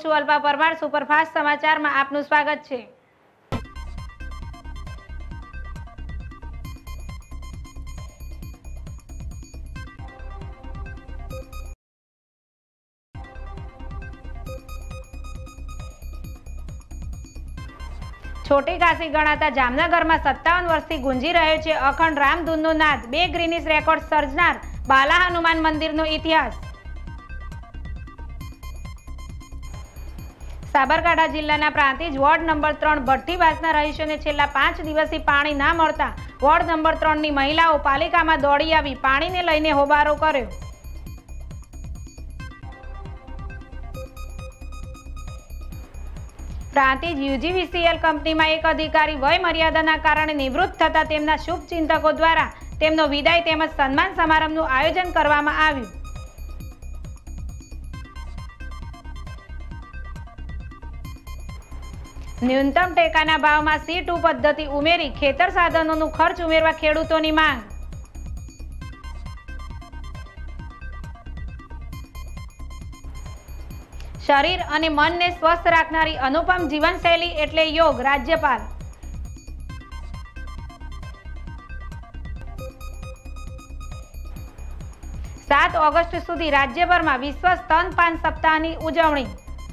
હું છું અલ્પા પરમાર। સુપરફાસ્ટ સમાચારમાં આપનું સ્વાગત છે। छोटी काशी गणाता जामनगर में 57 वर्षथी गूंजी रह्यो छे अखंड रामधूननो नाद। 2 गिनीज रेकॉर्ड सर्जनार बाला हनुमान मंदिरनो इतिहास। साबरकांठा जिल्लाना प्रांतिज वोर्ड नंबर 3 भट्टीवासना रहीशोने छेल्ला 5 दिवसथी पाणी ना मळता वोर्ड नंबर 3 नी महिलाओ पालिकामां दौड़ी आवी पाणीने लईने होबारो कर्यो। प्रांतिज यूजीवीसीएल कंपनी में एक अधिकारी वय मर्यादा कारणे निवृत्त थता तेमना शुभचिंतको द्वारा तेमनो विदाय तेमज सन्मान समारंभनुं आयोजन करवामां आव्युं। न्यूनतम टेकाना भावमां C2 पद्धति उमेरी खेतर साधनोनुं खर्च उमेरवा खेडूतोनी मांग। शरीर और मन ने स्वस्थ राखनारी अनुपम जीवनशैली एटले योग। राज्यपाल। सात ऑगस्ट सुधी राज्यभर में विश्व स्तनपान सप्ताह की उजवणी।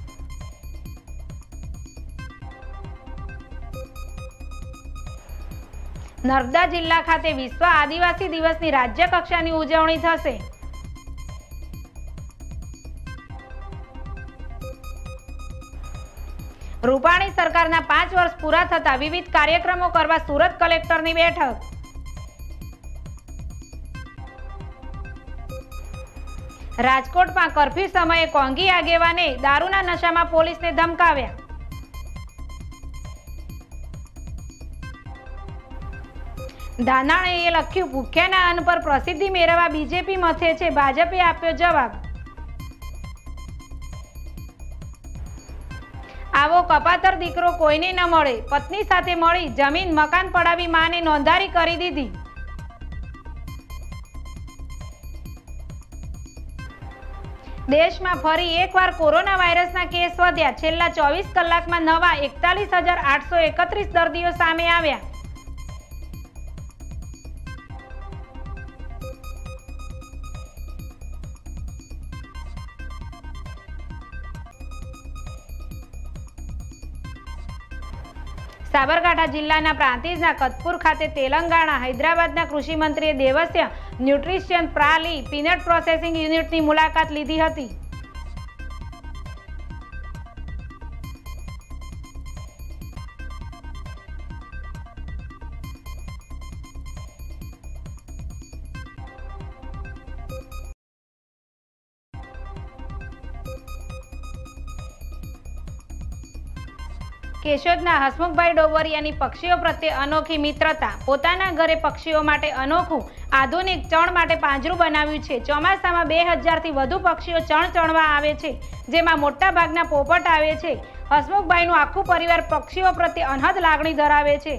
नर्मदा जिल्ला खाते विश्व आदिवासी दिवस की राज्य कक्षा की उजवणी थशे। रूपाणी सरकारना 5 वर्ष पूरा थता विविध कार्यक्रमों करवा सूरत कलेक्टरनी बैठक। राजकोट में कर्फ्यू समये कोंगी आगेवाने दारूना नशा में पोलीस ने धमकाव्या। धानाणीए लख्યું ભૂખ્યાના અન્ન પર પ્રસિદ્ધિ મેળવવા બીજેપી મથે છે ભાજપે આપ્યો જવાબ। आवो कपातर दीकरो कोईने न मळे पत्नी साथे मळी जमीन मकान पड़ावी माने नोंधारी करी दीधी। देश में फरी एकवार कोरोना वायरसना केस वध्या। छेल्ला 24 कलाकमां नवा 41,831 दर्दीओ सामे आव्या। साबरकांठा जिल्लाना प्रांतिजना कतपुर खाते तेलंगाणा हैदराबादना कृषि मंत्रीए देवस्य न्यूट्रिशन प्राली पीनट प्रोसेसिंग यूनिटनी मुलाकात लीधी हती। केशोदना हसमुखभाई डोबरियानी पक्षीओ प्रत्ये अनोखी मित्रता। पोताना घरे पक्षीओ माटे अनोखुं आधुनिक चण माटे પાંજરું बनाव्युं छे। ચોમાસામાં 2000 થી વધુ पक्षीओ चण चणवा आवे छे जेमां मोटा भागना पोपट आवे छे। हसमुखभाईनुं आखुं परिवार पक्षीओ प्रत्ये अनहद लागणी धरावे छे।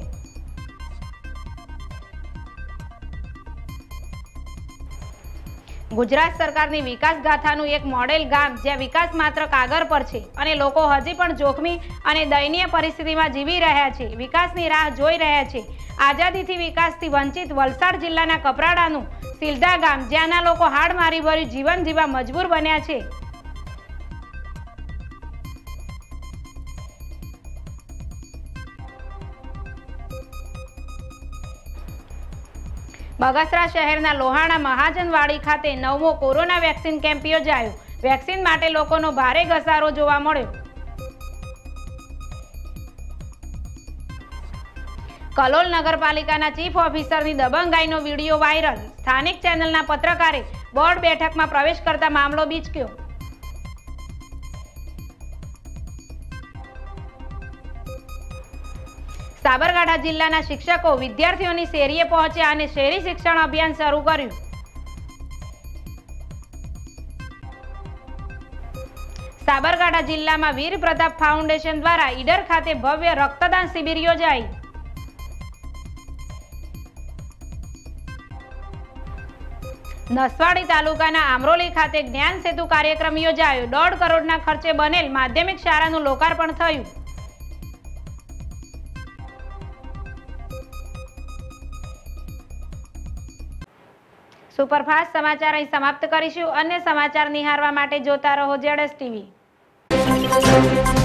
गुजरात सरकारनी विकास गाथानुं एक मॉडेल गाम ज्यां विकास मात्र कागर पर छे अने लोको हजी पण जोखमी अने दयनीय परिस्थितिमां जीवी रह्या छे, विकासनी राह जोई रह्या छे। आजादीथी विकासथी वंचित वलसाड जिल्लाना कपराडानुं सिलधा गाम ज्यांना लोको हाडमारी भर्युं जीवन जीवा मजबूर बन्या छे। बगसरा शहेरना लोहाणा महाजनवाड़ी खाते 9मो कोरोना वेक्सिन केम्प योजायो। वेक्सिन माटे लोकोनो भारे घसारो जोवा मळ्यो। कलोल नगरपालिकाना चीफ ऑफिसरनी दबंगाईनो वीडियो वायरल। स्थानिक चेनलना पत्रकारे बोर्ड बेठकमां प्रवेश करता मामलो बीचक्यो। साबरकांठा जिल्लाना शिक्षको विद्यार्थीओनी શેરીએ પહોંચ્યા અને શહેરી શિક્ષણ અભિયાન શરૂ કર્યું। साबरकांठा जिल्लामां वीर प्रताप फाउंडेशन द्वारा ईडर खाते भव्य रक्तदान शिबिर योजाई। નસવાડી તાલુકાના આમરોલી ખાતે જ્ઞાન સેતુ કાર્યક્રમ યોજાયો। 1.5 કરોડના ખર્ચે બનેલ માધ્યમિક શાળાનું લોકાર્પણ થયું। સુપરફાસ્ટ સમાચાર અહીં સમાપ્ત કરીશું। અન્ય સમાચાર નિહાળવા માટે જોતા રહો ZSTV।